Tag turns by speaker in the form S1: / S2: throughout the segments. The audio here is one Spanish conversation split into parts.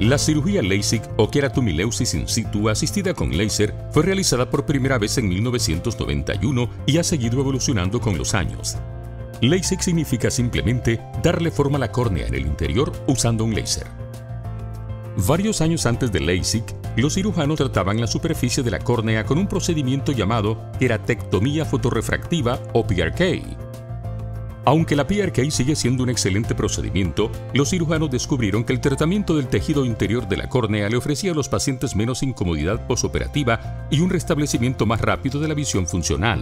S1: La cirugía LASIK o queratomileusis in situ asistida con láser fue realizada por primera vez en 1991 y ha seguido evolucionando con los años. LASIK significa simplemente darle forma a la córnea en el interior usando un láser. Varios años antes de LASIK, los cirujanos trataban la superficie de la córnea con un procedimiento llamado queratectomía fotorrefractiva o PRK. Aunque la PRK sigue siendo un excelente procedimiento, los cirujanos descubrieron que el tratamiento del tejido interior de la córnea le ofrecía a los pacientes menos incomodidad posoperativa y un restablecimiento más rápido de la visión funcional.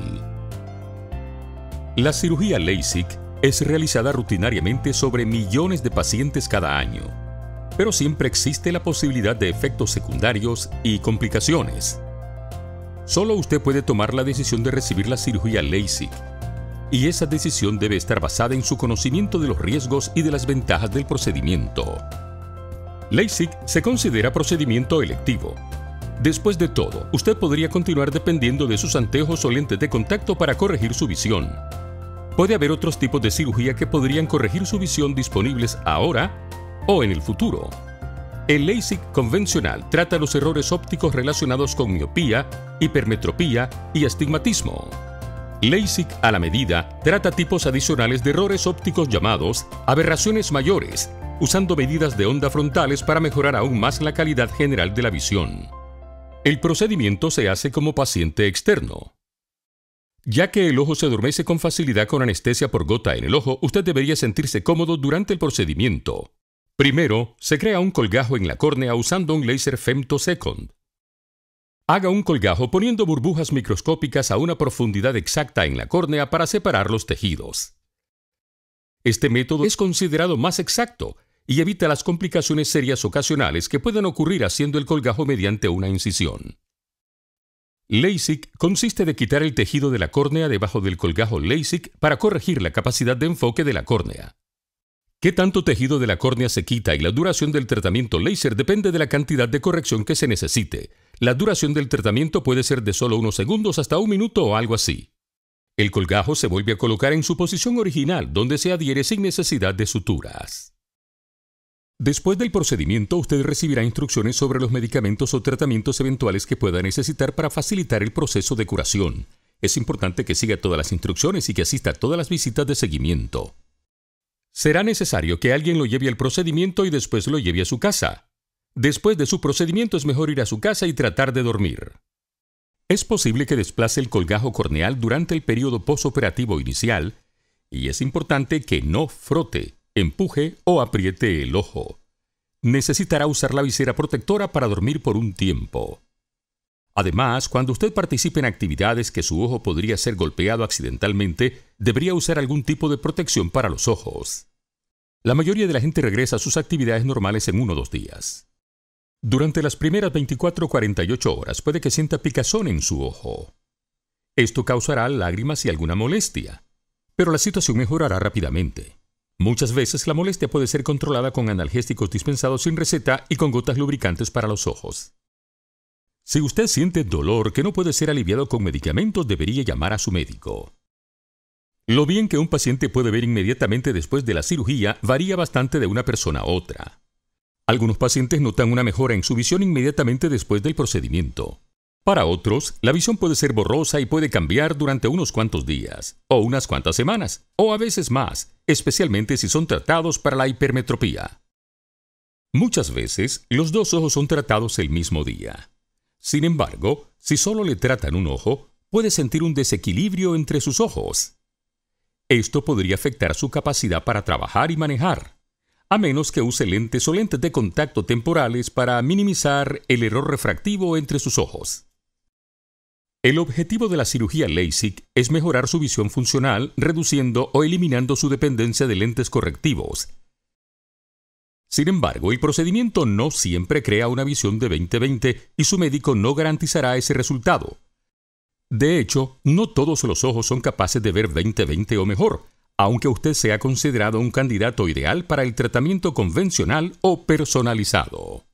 S1: La cirugía LASIK es realizada rutinariamente sobre millones de pacientes cada año, pero siempre existe la posibilidad de efectos secundarios y complicaciones. Solo usted puede tomar la decisión de recibir la cirugía LASIK, y esa decisión debe estar basada en su conocimiento de los riesgos y de las ventajas del procedimiento. LASIK se considera procedimiento electivo. Después de todo, usted podría continuar dependiendo de sus anteojos o lentes de contacto para corregir su visión. Puede haber otros tipos de cirugía que podrían corregir su visión disponibles ahora o en el futuro. El LASIK convencional trata los errores ópticos relacionados con miopía, hipermetropía y astigmatismo. LASIK a la medida trata tipos adicionales de errores ópticos llamados aberraciones mayores, usando medidas de onda frontales para mejorar aún más la calidad general de la visión. El procedimiento se hace como paciente externo. Ya que el ojo se adormece con facilidad con anestesia por gota en el ojo, usted debería sentirse cómodo durante el procedimiento. Primero, se crea un colgajo en la córnea usando un láser femtosecond. Haga un colgajo poniendo burbujas microscópicas a una profundidad exacta en la córnea para separar los tejidos. Este método es considerado más exacto y evita las complicaciones serias ocasionales que pueden ocurrir haciendo el colgajo mediante una incisión. LASIK consiste de quitar el tejido de la córnea debajo del colgajo LASIK para corregir la capacidad de enfoque de la córnea. ¿Qué tanto tejido de la córnea se quita y la duración del tratamiento láser depende de la cantidad de corrección que se necesite? La duración del tratamiento puede ser de solo unos segundos hasta un minuto o algo así. El colgajo se vuelve a colocar en su posición original, donde se adhiere sin necesidad de suturas. Después del procedimiento, usted recibirá instrucciones sobre los medicamentos o tratamientos eventuales que pueda necesitar para facilitar el proceso de curación. Es importante que siga todas las instrucciones y que asista a todas las visitas de seguimiento. Será necesario que alguien lo lleve al procedimiento y después lo lleve a su casa. Después de su procedimiento es mejor ir a su casa y tratar de dormir. Es posible que desplace el colgajo corneal durante el periodo posoperativo inicial y es importante que no frote, empuje o apriete el ojo. Necesitará usar la visera protectora para dormir por un tiempo. Además, cuando usted participe en actividades que su ojo podría ser golpeado accidentalmente, debería usar algún tipo de protección para los ojos. La mayoría de la gente regresa a sus actividades normales en 1 o 2 días. Durante las primeras 24 o 48 horas puede que sienta picazón en su ojo. Esto causará lágrimas y alguna molestia, pero la situación mejorará rápidamente. Muchas veces la molestia puede ser controlada con analgésicos dispensados sin receta y con gotas lubricantes para los ojos. Si usted siente dolor que no puede ser aliviado con medicamentos, debería llamar a su médico. Lo bien que un paciente puede ver inmediatamente después de la cirugía varía bastante de una persona a otra. Algunos pacientes notan una mejora en su visión inmediatamente después del procedimiento. Para otros, la visión puede ser borrosa y puede cambiar durante unos cuantos días, o unas cuantas semanas, o a veces más, especialmente si son tratados para la hipermetropía. Muchas veces, los 2 ojos son tratados el mismo día. Sin embargo, si solo le tratan un ojo, puede sentir un desequilibrio entre sus ojos. Esto podría afectar su capacidad para trabajar y manejar, a menos que use lentes o lentes de contacto temporales para minimizar el error refractivo entre sus ojos. El objetivo de la cirugía LASIK es mejorar su visión funcional, reduciendo o eliminando su dependencia de lentes correctivos. Sin embargo, el procedimiento no siempre crea una visión de 20/20 y su médico no garantizará ese resultado. De hecho, no todos los ojos son capaces de ver 20/20 o mejor, aunque usted sea considerado un candidato ideal para el tratamiento convencional o personalizado.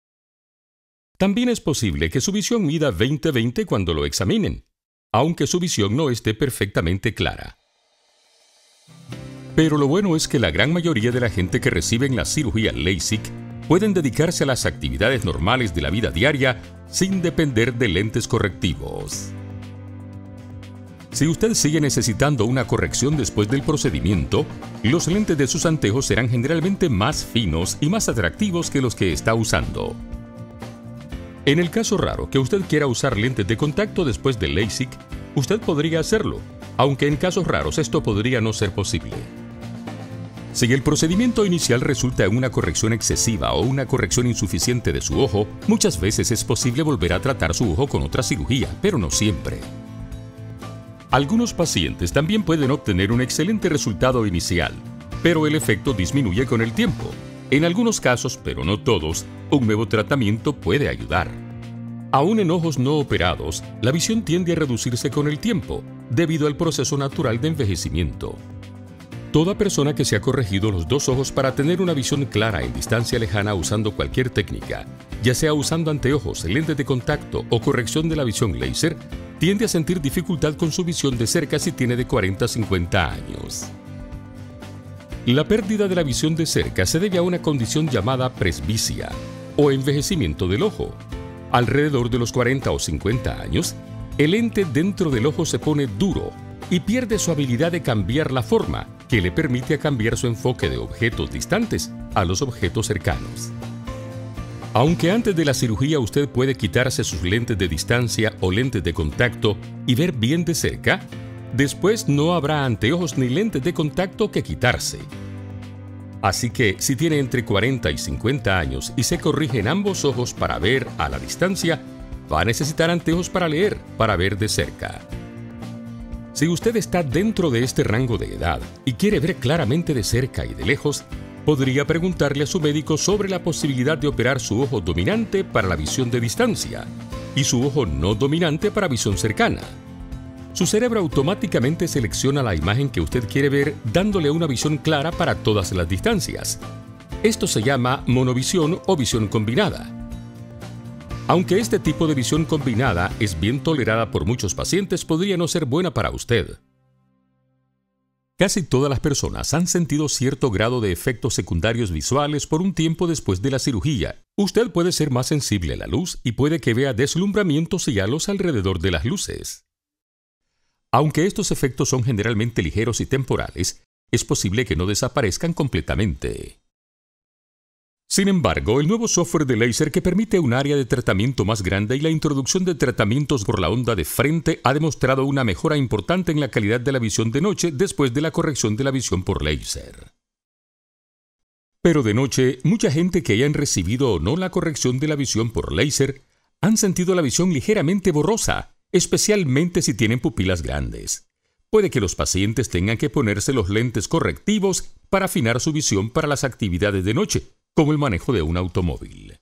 S1: También es posible que su visión mida 20/20 cuando lo examinen, aunque su visión no esté perfectamente clara. Pero lo bueno es que la gran mayoría de la gente que reciben la cirugía LASIK pueden dedicarse a las actividades normales de la vida diaria sin depender de lentes correctivos. Si usted sigue necesitando una corrección después del procedimiento, los lentes de sus anteojos serán generalmente más finos y más atractivos que los que está usando. En el caso raro que usted quiera usar lentes de contacto después del LASIK, usted podría hacerlo, aunque en casos raros esto podría no ser posible. Si el procedimiento inicial resulta en una corrección excesiva o una corrección insuficiente de su ojo, muchas veces es posible volver a tratar su ojo con otra cirugía, pero no siempre. Algunos pacientes también pueden obtener un excelente resultado inicial, pero el efecto disminuye con el tiempo. En algunos casos, pero no todos, un nuevo tratamiento puede ayudar. Aún en ojos no operados, la visión tiende a reducirse con el tiempo, debido al proceso natural de envejecimiento. Toda persona que se ha corregido los dos ojos para tener una visión clara en distancia lejana usando cualquier técnica, ya sea usando anteojos, lentes de contacto o corrección de la visión láser, tiende a sentir dificultad con su visión de cerca si tiene de 40 a 50 años. La pérdida de la visión de cerca se debe a una condición llamada presbicia o envejecimiento del ojo. Alrededor de los 40 o 50 años, el lente dentro del ojo se pone duro y pierde su habilidad de cambiar la forma, que le permite cambiar su enfoque de objetos distantes a los objetos cercanos. Aunque antes de la cirugía usted puede quitarse sus lentes de distancia o lentes de contacto y ver bien de cerca, después no habrá anteojos ni lentes de contacto que quitarse. Así que si tiene entre 40 y 50 años y se corrigen ambos ojos para ver a la distancia, va a necesitar anteojos para leer, para ver de cerca. Si usted está dentro de este rango de edad y quiere ver claramente de cerca y de lejos, podría preguntarle a su médico sobre la posibilidad de operar su ojo dominante para la visión de distancia y su ojo no dominante para visión cercana. Su cerebro automáticamente selecciona la imagen que usted quiere ver, dándole una visión clara para todas las distancias. Esto se llama monovisión o visión combinada. Aunque este tipo de visión combinada es bien tolerada por muchos pacientes, podría no ser buena para usted. Casi todas las personas han sentido cierto grado de efectos secundarios visuales por un tiempo después de la cirugía. Usted puede ser más sensible a la luz y puede que vea deslumbramientos y halos alrededor de las luces. Aunque estos efectos son generalmente ligeros y temporales, es posible que no desaparezcan completamente. Sin embargo, el nuevo software de láser que permite un área de tratamiento más grande y la introducción de tratamientos por la onda de frente ha demostrado una mejora importante en la calidad de la visión de noche después de la corrección de la visión por láser. Pero de noche, mucha gente que hayan recibido o no la corrección de la visión por láser han sentido la visión ligeramente borrosa, especialmente si tienen pupilas grandes. Puede que los pacientes tengan que ponerse los lentes correctivos para afinar su visión para las actividades de noche, como el manejo de un automóvil.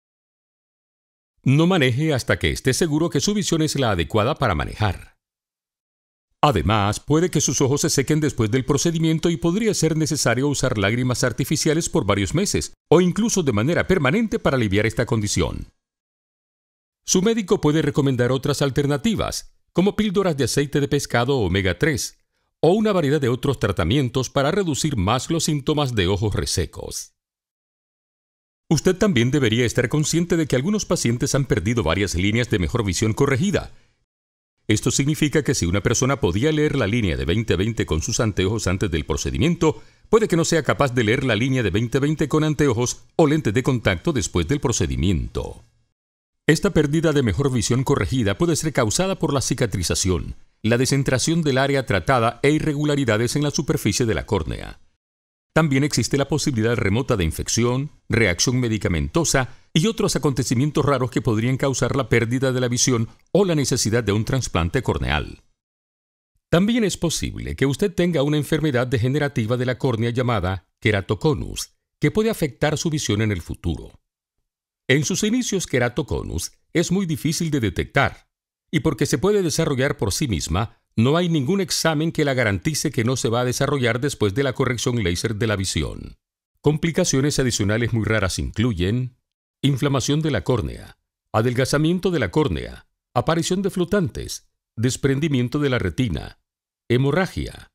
S1: No maneje hasta que esté seguro que su visión es la adecuada para manejar. Además, puede que sus ojos se sequen después del procedimiento y podría ser necesario usar lágrimas artificiales por varios meses, o incluso de manera permanente para aliviar esta condición. Su médico puede recomendar otras alternativas, como píldoras de aceite de pescado omega 3, o una variedad de otros tratamientos para reducir más los síntomas de ojos resecos. Usted también debería estar consciente de que algunos pacientes han perdido varias líneas de mejor visión corregida. Esto significa que si una persona podía leer la línea de 20/20 con sus anteojos antes del procedimiento, puede que no sea capaz de leer la línea de 20/20 con anteojos o lentes de contacto después del procedimiento. Esta pérdida de mejor visión corregida puede ser causada por la cicatrización, la descentración del área tratada e irregularidades en la superficie de la córnea. También existe la posibilidad remota de infección, reacción medicamentosa y otros acontecimientos raros que podrían causar la pérdida de la visión o la necesidad de un trasplante corneal. También es posible que usted tenga una enfermedad degenerativa de la córnea llamada keratoconus, que puede afectar su visión en el futuro. En sus inicios, keratoconus es muy difícil de detectar, y porque se puede desarrollar por sí misma, no hay ningún examen que la garantice que no se va a desarrollar después de la corrección láser de la visión. Complicaciones adicionales muy raras incluyen inflamación de la córnea, adelgazamiento de la córnea, aparición de flotantes, desprendimiento de la retina, hemorragia,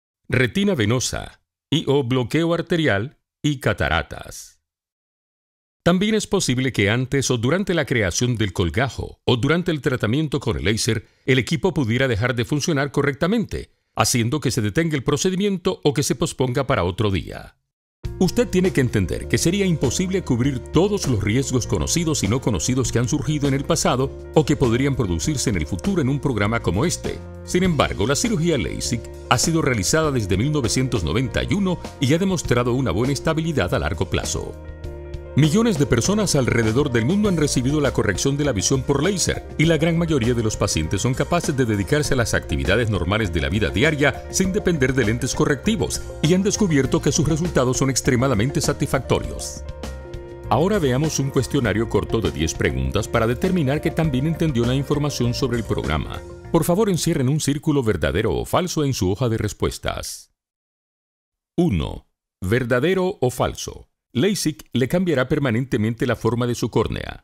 S1: retina venosa y o bloqueo arterial y cataratas. También es posible que antes o durante la creación del colgajo o durante el tratamiento con el láser, el equipo pudiera dejar de funcionar correctamente, haciendo que se detenga el procedimiento o que se posponga para otro día. Usted tiene que entender que sería imposible cubrir todos los riesgos conocidos y no conocidos que han surgido en el pasado o que podrían producirse en el futuro en un programa como este. Sin embargo, la cirugía LASIK ha sido realizada desde 1991 y ha demostrado una buena estabilidad a largo plazo. Millones de personas alrededor del mundo han recibido la corrección de la visión por láser y la gran mayoría de los pacientes son capaces de dedicarse a las actividades normales de la vida diaria sin depender de lentes correctivos y han descubierto que sus resultados son extremadamente satisfactorios. Ahora veamos un cuestionario corto de 10 preguntas para determinar que también entendió la información sobre el programa. Por favor, encierren un círculo verdadero o falso en su hoja de respuestas. 1. ¿Verdadero o falso? LASIK le cambiará permanentemente la forma de su córnea.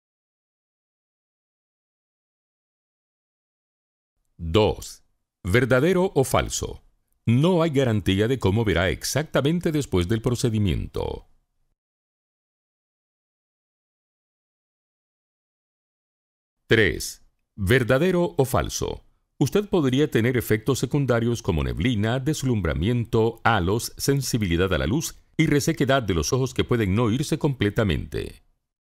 S1: 2. ¿Verdadero o falso? No hay garantía de cómo verá exactamente después del procedimiento. 3. ¿Verdadero o falso? Usted podría tener efectos secundarios como neblina, deslumbramiento, halos, sensibilidad a la luz y resequedad de los ojos que pueden no irse completamente.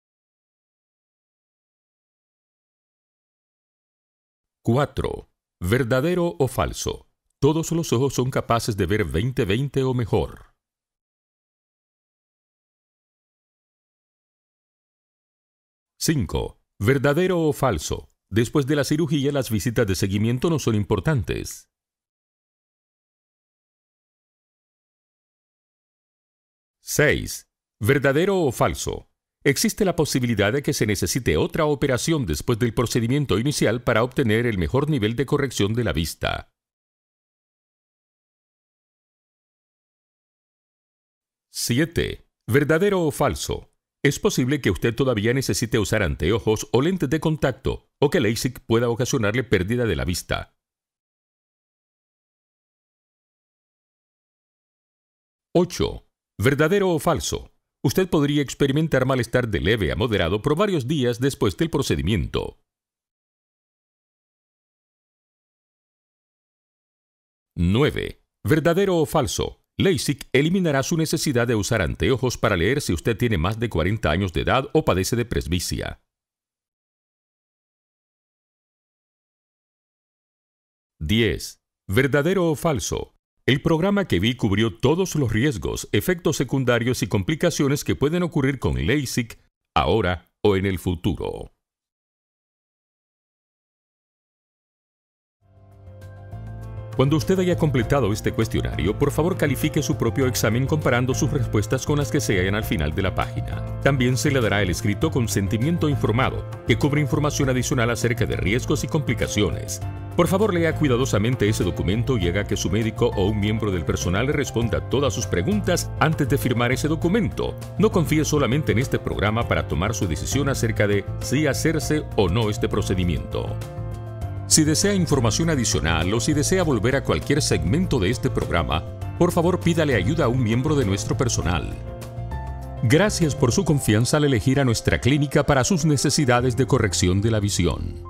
S1: 4. ¿Verdadero o falso? Todos los ojos son capaces de ver 20/20 o mejor. 5. ¿Verdadero o falso? Después de la cirugía, las visitas de seguimiento no son importantes. 6. ¿Verdadero o falso? Existe la posibilidad de que se necesite otra operación después del procedimiento inicial para obtener el mejor nivel de corrección de la vista. 7. ¿Verdadero o falso? Es posible que usted todavía necesite usar anteojos o lentes de contacto o que LASIK pueda ocasionarle pérdida de la vista. 8. ¿Verdadero o falso? Usted podría experimentar malestar de leve a moderado por varios días después del procedimiento. 9. ¿Verdadero o falso? LASIK eliminará su necesidad de usar anteojos para leer si usted tiene más de 40 años de edad o padece de presbicia. 10. ¿Verdadero o falso? El programa que vi cubrió todos los riesgos, efectos secundarios y complicaciones que pueden ocurrir con LASIK ahora o en el futuro. Cuando usted haya completado este cuestionario, por favor califique su propio examen comparando sus respuestas con las que se hallan al final de la página. También se le dará el escrito consentimiento informado, que cubre información adicional acerca de riesgos y complicaciones. Por favor, lea cuidadosamente ese documento y haga que su médico o un miembro del personal le responda a todas sus preguntas antes de firmar ese documento. No confíe solamente en este programa para tomar su decisión acerca de si hacerse o no este procedimiento. Si desea información adicional o si desea volver a cualquier segmento de este programa, por favor pídale ayuda a un miembro de nuestro personal. Gracias por su confianza al elegir a nuestra clínica para sus necesidades de corrección de la visión.